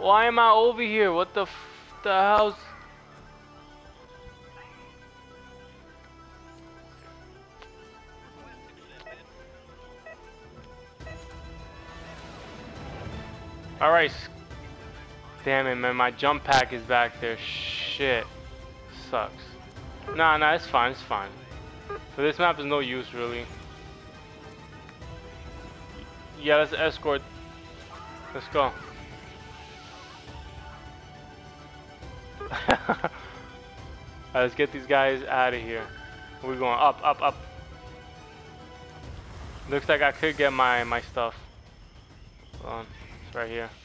Why am I over here? What the hell's... Alright. Damn it, man. My jump pack is back there. Shit. Sucks. Nah, it's fine. It's fine. For this map is no use, really. Yeah, let's escort. Let's go. Alright, let's get these guys out of here. We're going up, up, up. Looks like I could get my stuff. Hold on. It's right here.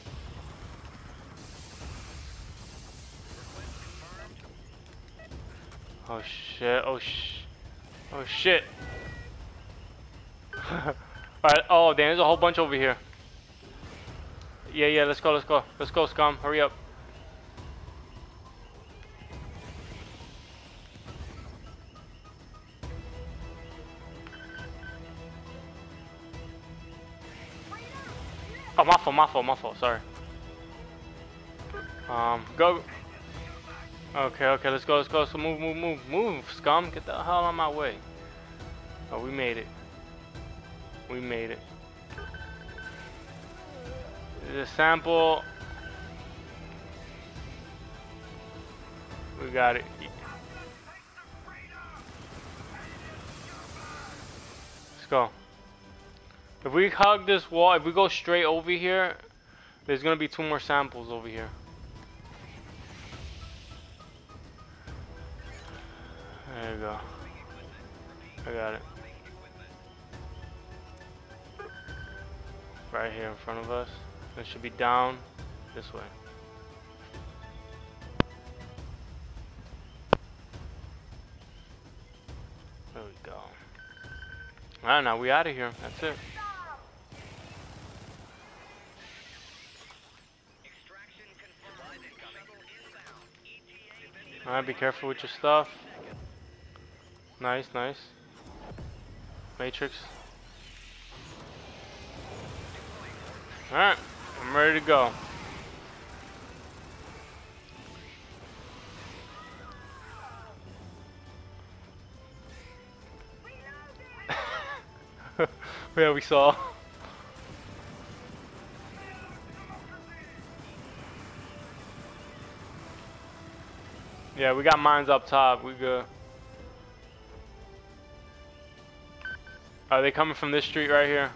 Oh shit, oh shit. Alright, oh damn, there's a whole bunch over here. Yeah, let's go. Let's go, scum, hurry up. Oh, my fault, sorry. Go. Okay, let's go. So move, scum. Get the hell out of my way. Oh, we made it. The sample. We got it. Let's go. If we hug this wall, if we go straight over here, there's gonna be 2 more samples over here. There you go. I got it. Right here in front of us. It should be down this way. There we go. Alright, now we out of here. That's it. Alright, be careful with your stuff. Nice. Matrix. Alright, I'm ready to go. Yeah, we saw. Yeah, we got mines up top. We good. Are they coming from this street right here?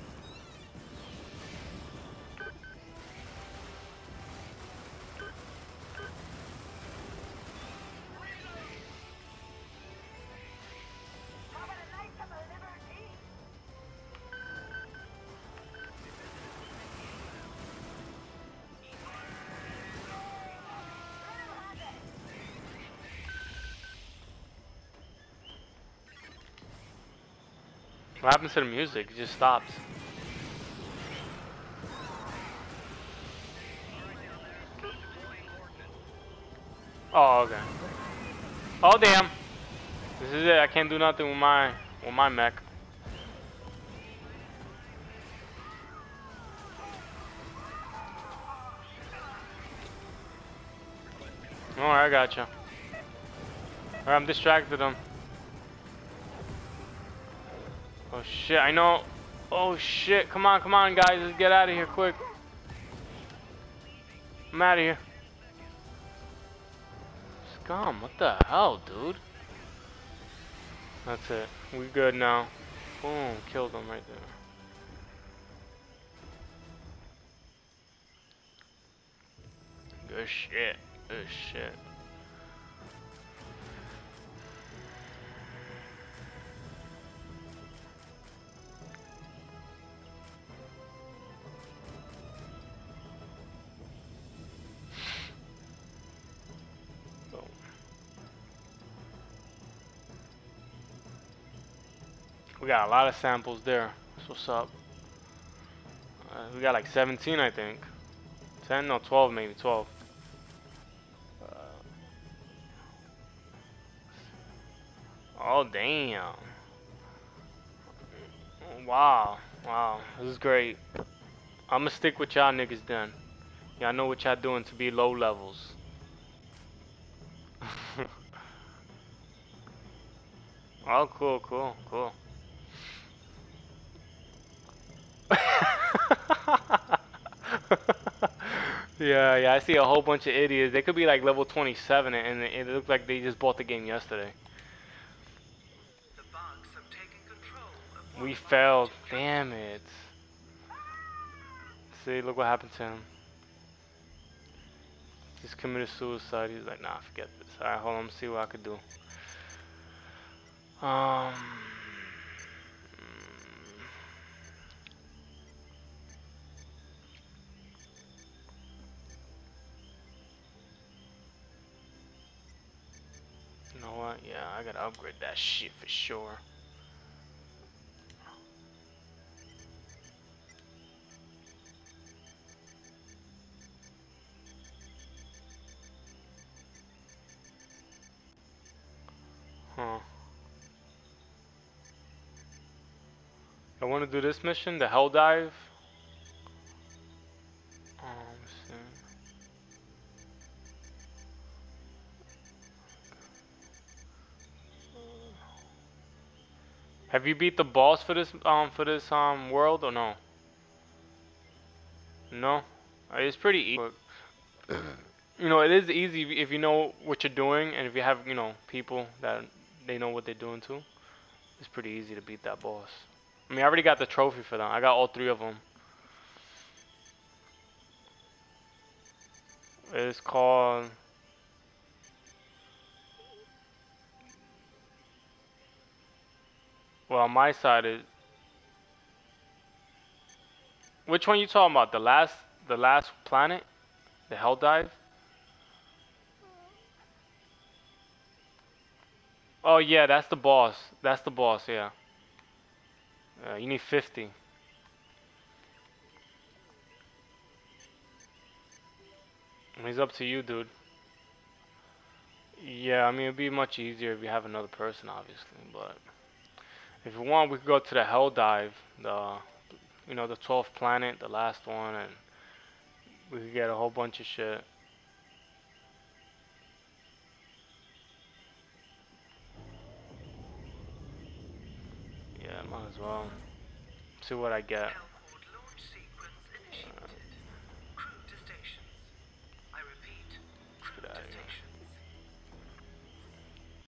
What happens to the music? It just stops. Oh, okay. Oh, damn. This is it. I can't do nothing with my mech. Alright, I gotcha. Alright, I'm distracted him. Oh shit, I know. Oh shit, come on guys, let's get out of here quick. I'm out of here. Scum, what the hell, dude? That's it. We good now. Boom, killed him right there. Good shit. We got a lot of samples there. That's what's up. We got like 17, I think. 10? No, 12 maybe. 12. Oh, damn. Wow. This is great. I'm gonna stick with y'all niggas then. Yeah, I know what y'all doing to be low levels. Oh, cool, cool, cool. Yeah, yeah, I see a whole bunch of idiots. They could be like level 27 and it looks like they just bought the game yesterday. We failed. Damn it. See, look what happened to him. Just committed suicide. He's like, nah, forget this. Alright, hold on, let me see what I could do. Um, you know what? Yeah, I gotta upgrade that shit for sure. Huh. I want to do this mission, the Hell Dive. Let's see. Have you beat the boss for this world or no? No. It's pretty easy. You know, it is easy if you know what you're doing and if you have, you know, people that they know what they're doing too. It's pretty easy to beat that boss. I mean, I already got the trophy for them. I got all 3 of them. It's called... Well, on my side is... Which one you talking about? The last planet? The Hell Dive? Oh yeah, that's the boss. That's the boss, yeah. You need 50. It's up to you, dude. Yeah, I mean, it'd be much easier if you have another person, obviously. But if you want, we could go to the Hell Dive, the 12th planet, the last one, and we could get a whole bunch of shit. Yeah, might as well. See what I get.